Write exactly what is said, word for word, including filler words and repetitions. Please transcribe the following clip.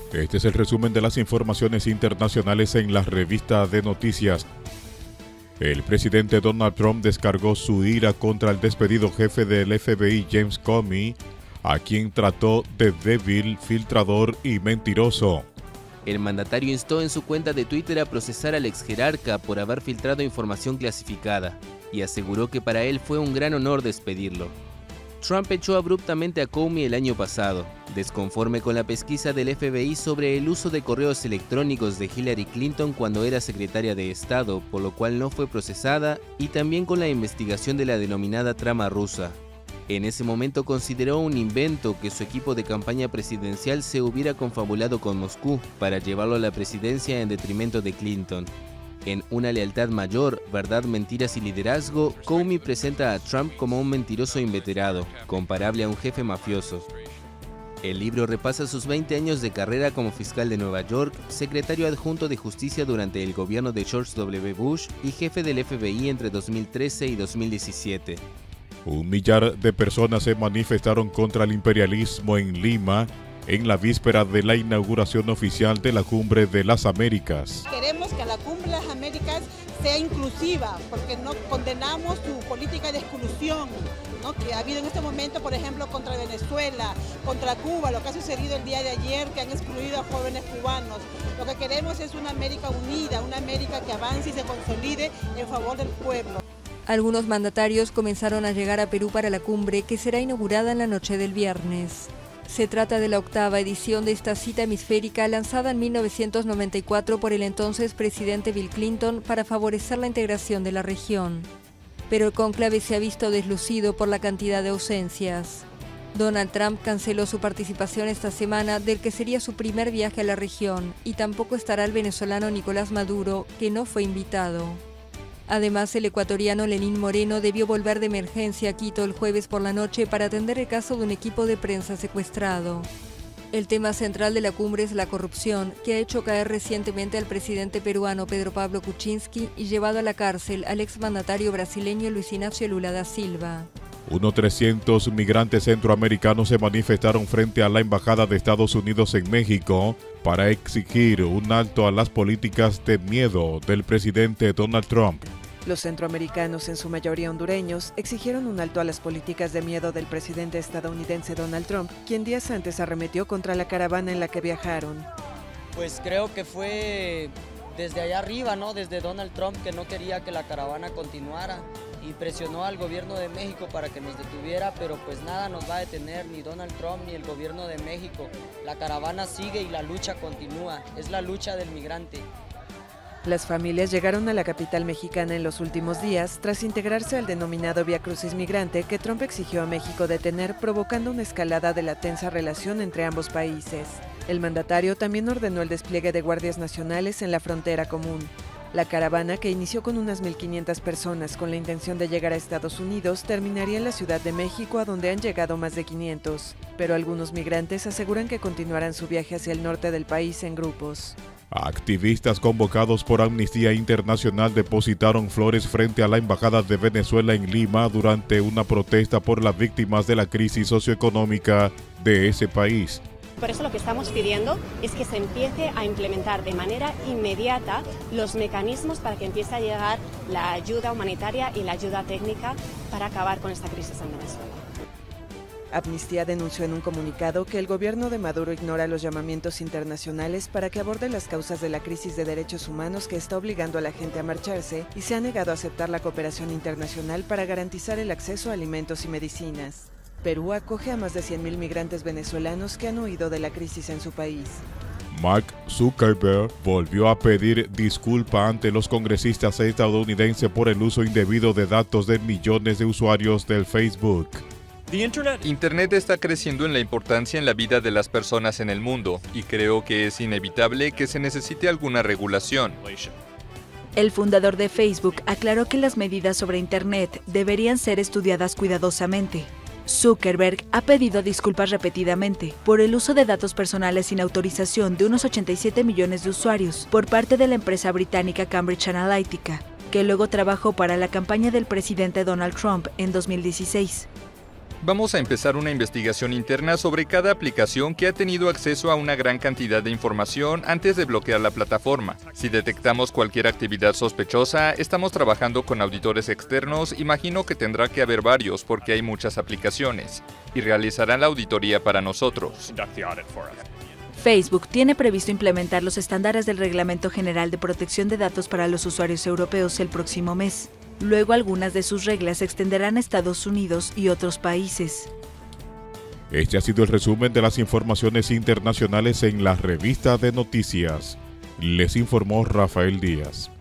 Este es el resumen de las informaciones internacionales en la revista de noticias. El presidente Donald Trump descargó su ira contra el despedido jefe del F B I James Comey, a quien trató de débil, filtrador y mentiroso. El mandatario instó en su cuenta de Twitter a procesar al ex jerarca por haber filtrado información clasificada y aseguró que para él fue un gran honor despedirlo. Trump echó abruptamente a Comey el año pasado, desconforme con la pesquisa del F B I sobre el uso de correos electrónicos de Hillary Clinton cuando era secretaria de Estado, por lo cual no fue procesada, y también con la investigación de la denominada trama rusa. En ese momento consideró un invento que su equipo de campaña presidencial se hubiera confabulado con Moscú para llevarlo a la presidencia en detrimento de Clinton. En Una lealtad mayor, verdad, mentiras y liderazgo, Comey presenta a Trump como un mentiroso inveterado, comparable a un jefe mafioso. El libro repasa sus veinte años de carrera como fiscal de Nueva York, secretario adjunto de Justicia durante el gobierno de George W. Bush y jefe del F B I entre dos mil trece y dos mil diecisiete. Un millar de personas se manifestaron contra el imperialismo en Lima en la víspera de la inauguración oficial de la Cumbre de las Américas. Queremos que la Cumbre de las Américas sea inclusiva, porque no condenamos su política de exclusión, ¿no?, que ha habido en este momento, por ejemplo, contra Venezuela, contra Cuba, lo que ha sucedido el día de ayer, que han excluido a jóvenes cubanos. Lo que queremos es una América unida, una América que avance y se consolide en favor del pueblo. Algunos mandatarios comenzaron a llegar a Perú para la cumbre, que será inaugurada en la noche del viernes. Se trata de la octava edición de esta cita hemisférica lanzada en mil novecientos noventa y cuatro por el entonces presidente Bill Clinton para favorecer la integración de la región. Pero el cónclave se ha visto deslucido por la cantidad de ausencias. Donald Trump canceló su participación esta semana del que sería su primer viaje a la región, y tampoco estará el venezolano Nicolás Maduro, que no fue invitado. Además, el ecuatoriano Lenín Moreno debió volver de emergencia a Quito el jueves por la noche para atender el caso de un equipo de prensa secuestrado. El tema central de la cumbre es la corrupción, que ha hecho caer recientemente al presidente peruano Pedro Pablo Kuczynski y llevado a la cárcel al exmandatario brasileño Luis Ignacio Lula da Silva. Unos trescientos migrantes centroamericanos se manifestaron frente a la Embajada de Estados Unidos en México para exigir un alto a las políticas de miedo del presidente Donald Trump. Los centroamericanos, en su mayoría hondureños, exigieron un alto a las políticas de miedo del presidente estadounidense Donald Trump, quien días antes arremetió contra la caravana en la que viajaron. Pues creo que fue desde allá arriba, ¿no? Desde Donald Trump, que no quería que la caravana continuara y presionó al gobierno de México para que nos detuviera, pero pues nada nos va a detener, ni Donald Trump ni el gobierno de México. La caravana sigue y la lucha continúa, es la lucha del migrante. Las familias llegaron a la capital mexicana en los últimos días tras integrarse al denominado Vía Crucis Migrante que Trump exigió a México detener, provocando una escalada de la tensa relación entre ambos países. El mandatario también ordenó el despliegue de guardias nacionales en la frontera común. La caravana, que inició con unas mil quinientas personas con la intención de llegar a Estados Unidos, terminaría en la Ciudad de México, a donde han llegado más de quinientos. Pero algunos migrantes aseguran que continuarán su viaje hacia el norte del país en grupos. Activistas convocados por Amnistía Internacional depositaron flores frente a la Embajada de Venezuela en Lima durante una protesta por las víctimas de la crisis socioeconómica de ese país. Por eso lo que estamos pidiendo es que se empiece a implementar de manera inmediata los mecanismos para que empiece a llegar la ayuda humanitaria y la ayuda técnica para acabar con esta crisis en Venezuela. Amnistía denunció en un comunicado que el gobierno de Maduro ignora los llamamientos internacionales para que aborde las causas de la crisis de derechos humanos que está obligando a la gente a marcharse, y se ha negado a aceptar la cooperación internacional para garantizar el acceso a alimentos y medicinas. Perú acoge a más de cien mil migrantes venezolanos que han huido de la crisis en su país. Mark Zuckerberg volvió a pedir disculpa ante los congresistas estadounidenses por el uso indebido de datos de millones de usuarios del Facebook. Internet está creciendo en la importancia en la vida de las personas en el mundo, y creo que es inevitable que se necesite alguna regulación. El fundador de Facebook aclaró que las medidas sobre Internet deberían ser estudiadas cuidadosamente. Zuckerberg ha pedido disculpas repetidamente por el uso de datos personales sin autorización de unos ochenta y siete millones de usuarios por parte de la empresa británica Cambridge Analytica, que luego trabajó para la campaña del presidente Donald Trump en dos mil dieciséis. Vamos a empezar una investigación interna sobre cada aplicación que ha tenido acceso a una gran cantidad de información antes de bloquear la plataforma. Si detectamos cualquier actividad sospechosa, estamos trabajando con auditores externos, imagino que tendrá que haber varios porque hay muchas aplicaciones, y realizarán la auditoría para nosotros. Facebook tiene previsto implementar los estándares del Reglamento General de Protección de Datos para los usuarios europeos el próximo mes. Luego algunas de sus reglas se extenderán a Estados Unidos y otros países. Este ha sido el resumen de las informaciones internacionales en la revista de noticias. Les informó Rafael Díaz.